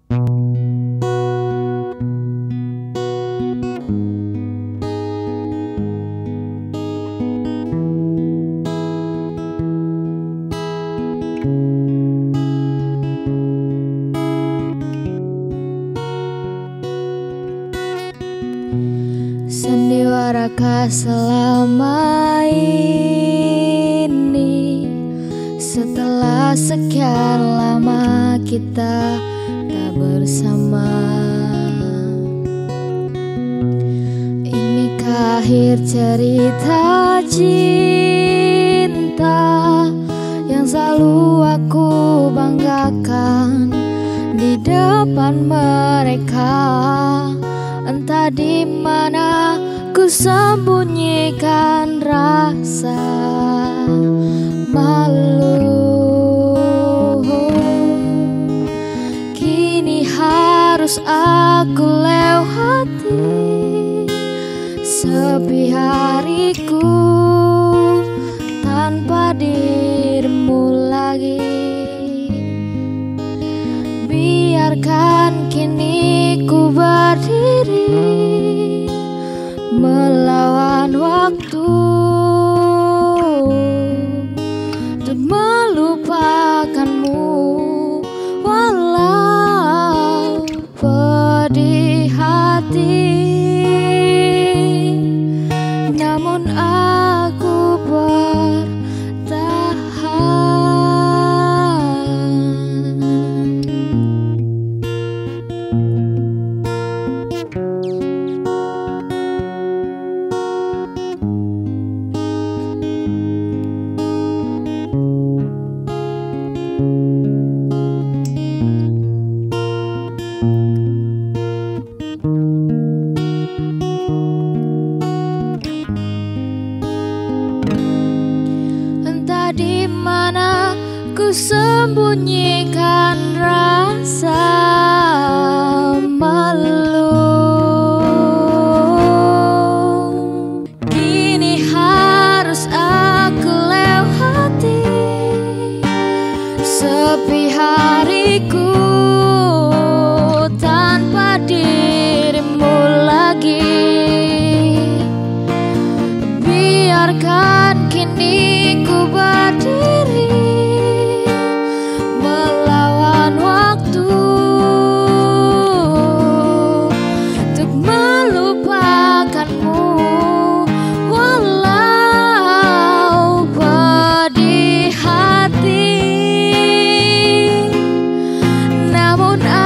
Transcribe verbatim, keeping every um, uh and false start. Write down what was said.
Sandiwarakah selama ini, setelah sekian lama kita tak bersama? Inikah akhir cerita cinta yang selalu aku banggakan di depan mereka? Entah di mana ku sembunyikan rasa malu. Kini harus aku lewati sepi hariku tanpa dirimu lagi. Biarkan kini ku berdiri melawan waktu untuk melupakanmu, walau pedih hati. Namun aku di mana ku sembunyikan rasa malu. Kini harus aku lewati sepi hariku tanpa dirimu lagi. Biarkan kini ku berdiri melawan waktu untuk melupakanmu, walau pedih hati. Namun